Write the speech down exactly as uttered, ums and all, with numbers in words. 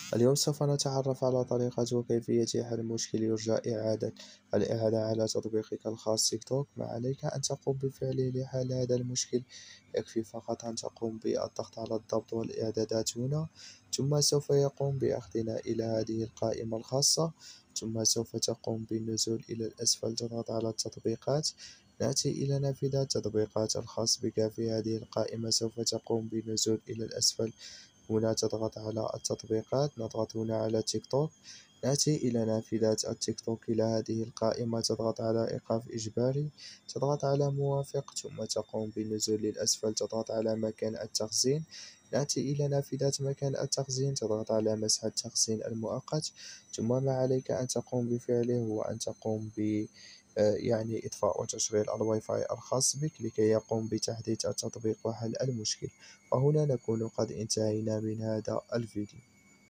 اليوم سوف نتعرف على طريقة وكيفية حل مشكل يرجى إعادة الإعادة على تطبيقك الخاص تيك توك. ما عليك أن تقوم بفعله لحل هذا المشكل. يكفي فقط أن تقوم بالضغط على الضبط والإعدادات هنا، ثم سوف يقوم بأخذنا إلى هذه القائمة الخاصة، ثم سوف تقوم بالنزول إلى الأسفل، تضغط على التطبيقات، نأتي إلى نافذة التطبيقات الخاص بك. في هذه القائمة سوف تقوم بالنزول إلى الأسفل، هنا تضغط على التطبيقات، نضغط هنا على تيك توك، نأتي إلى نافذة التيك توك إلى هذه القائمة، تضغط على إيقاف إجباري، تضغط على موافق، ثم تقوم بالنزول للأسفل، تضغط على مكان التخزين، نأتي إلى نافذة مكان التخزين، تضغط على مسح التخزين المؤقت. ثم ما عليك أن تقوم بفعله هو أن تقوم ب آه، يعني إطفاء وتشغيل الواي فاي الخاص بك لكي يقوم بتحديث التطبيق وحل المشكل. وهنا نكون قد انتهينا من هذا الفيديو.